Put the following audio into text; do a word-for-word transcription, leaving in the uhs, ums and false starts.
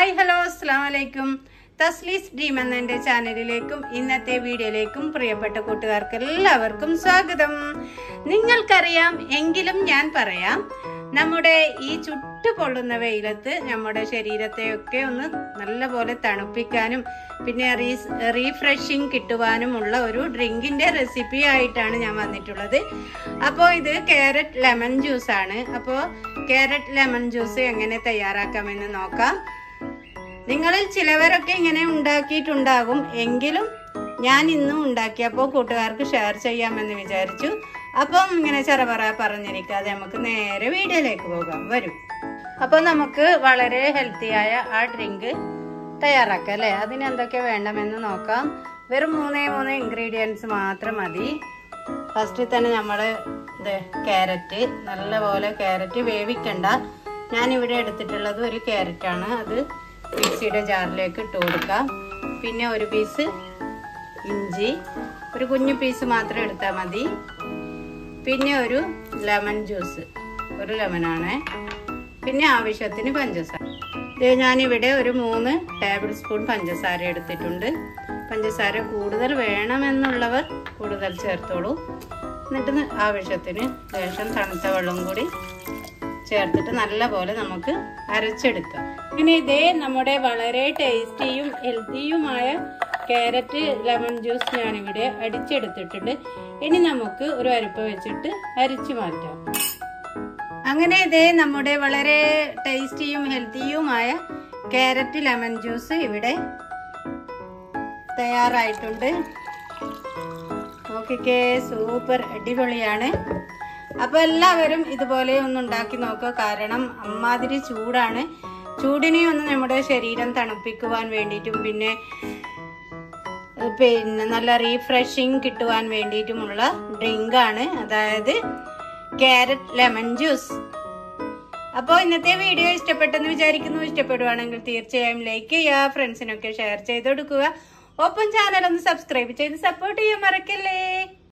Hi hello അസ്സലാമു അലൈക്കും. തസ്ലീസ് dream എന്ന എൻ്റെ ചാനലിലേക്കും ഇന്നത്തെ വീഡിയോയിലേക്കും പ്രിയപ്പെട്ട കൂട്ടുകാർക്ക് എല്ലാവർക്കും സ്വാഗതം. നിങ്ങൾക്കറിയാം എങ്കിലും ഞാൻ പറയാം, നമ്മുടെ ഈ ചുട്ടു പൊള്ളുന്ന വെയിലത്ത് നമ്മുടെ ശരീരത്തെയൊക്കെ ഒന്ന് നല്ലപോലെ തണുപ്പിക്കാനും പിന്നെ റീ റീഫ്രഷിങ് കിട്ടുവാനുമുള്ള ഒരു ഡ്രിങ്കിൻ്റെ റെസിപ്പി ആയിട്ടാണ് ഞാൻ വന്നിട്ടുള്ളത്. അപ്പോൾ ഇത് ക്യാരറ്റ് ലെമൺ ജ്യൂസ് ആണ്. അപ്പോൾ ക്യാരറ്റ് ലെമൺ ജ്യൂസ് എങ്ങനെ തയ്യാറാക്കാമെന്ന് നോക്കാം. നിങ്ങളിൽ ചിലവരൊക്കെ ഇങ്ങനെ ഉണ്ടാക്കിയിട്ടുണ്ടാകും, എങ്കിലും ഞാൻ ഇന്നും ഉണ്ടാക്കിയപ്പോൾ കൂട്ടുകാർക്ക് ഷെയർ ചെയ്യാമെന്ന് വിചാരിച്ചു. അപ്പം ഇങ്ങനെ ചെറുപറ പറഞ്ഞിരിക്കാതെ നമുക്ക് നേരെ വീഡിയോയിലേക്ക് പോകാം. വരും. അപ്പോൾ നമുക്ക് വളരെ ഹെൽത്തിയായ ആ ഡ്രിങ്ക് തയ്യാറാക്കാം അല്ലേ. അതിന് എന്തൊക്കെ വേണമെന്ന് നോക്കാം. വെറും മൂന്നേ മൂന്ന് ഇൻഗ്രീഡിയൻസ് മാത്രം മതി. ഫസ്റ്റ് തന്നെ നമ്മൾ ഇത് ക്യാരറ്റ്, നല്ലപോലെ ക്യാരറ്റ് വേവിക്കണ്ട. ഞാനിവിടെ എടുത്തിട്ടുള്ളത് ഒരു ക്യാരറ്റാണ്. അത് മിക്സിയുടെ ജാറിലേക്ക് ഇട്ട് കൊടുക്കാം. പിന്നെ ഒരു പീസ് ഇഞ്ചി, ഒരു കുഞ്ഞു പീസ് മാത്രം എടുത്താൽ മതി. പിന്നെ ഒരു ലെമൺ ജ്യൂസ്, ഒരു ലെമണാണ്. പിന്നെ ആവശ്യത്തിന് പഞ്ചസാര. ഇത് ഞാനിവിടെ ഒരു മൂന്ന് ടേബിൾ സ്പൂൺ പഞ്ചസാര എടുത്തിട്ടുണ്ട്. പഞ്ചസാര കൂടുതൽ വേണമെന്നുള്ളവർ കൂടുതൽ ചേർത്തോളൂ. എന്നിട്ട് ആവശ്യത്തിന് ലേശം തണുത്ത വെള്ളം കൂടി ചേർത്തിട്ട് നല്ലപോലെ നമുക്ക് അരച്ചെടുക്കാം. ഇനി ഇതേ നമ്മുടെ വളരെ ടേസ്റ്റിയും ഹെൽത്തിയുമായ ക്യാരറ്റ് ലെമൺ ജ്യൂസ് ഞാനിവിടെ അടിച്ചെടുത്തിട്ടുണ്ട്. ഇനി നമുക്ക് ഒരു അരിപ്പ വെച്ചിട്ട് അരിച്ചു മാറ്റാം. അങ്ങനെ ഇതേ നമ്മുടെ വളരെ ടേസ്റ്റിയും ഹെൽത്തിയുമായ ക്യാരറ്റ് ലെമൺ ജ്യൂസ് ഇവിടെ തയ്യാറായിട്ടുണ്ട്. നോക്കിക്കേ, സൂപ്പർ അടിപൊളിയാണ്. അപ്പൊ എല്ലാവരും ഇതുപോലെ ഒന്ന് ഉണ്ടാക്കി നോക്കുക. കാരണം അമ്മാതിരി ചൂടാണ്. ചൂടിനെ ഒന്ന് നമ്മുടെ ശരീരം തണുപ്പിക്കുവാൻ വേണ്ടിയിട്ടും പിന്നെ പിന്നെ നല്ല റീഫ്രഷിങ് കിട്ടുവാൻ വേണ്ടിയിട്ടുമുള്ള ഡ്രിങ്കാണ്, അതായത് ക്യാരറ്റ് ലെമൺ ജ്യൂസ്. അപ്പോൾ ഇന്നത്തെ വീഡിയോ ഇഷ്ടപ്പെട്ടെന്ന് വിചാരിക്കുന്നു. ഇഷ്ടപ്പെടുവാണെങ്കിൽ തീർച്ചയായും ലൈക്ക് ചെയ്യുക, ഫ്രണ്ട്സിനൊക്കെ ഷെയർ ചെയ്ത് കൊടുക്കുക. ഒപ്പം ചാനൽ ഒന്ന് സബ്സ്ക്രൈബ് ചെയ്ത് സപ്പോർട്ട് ചെയ്യാൻ മറക്കല്ലേ.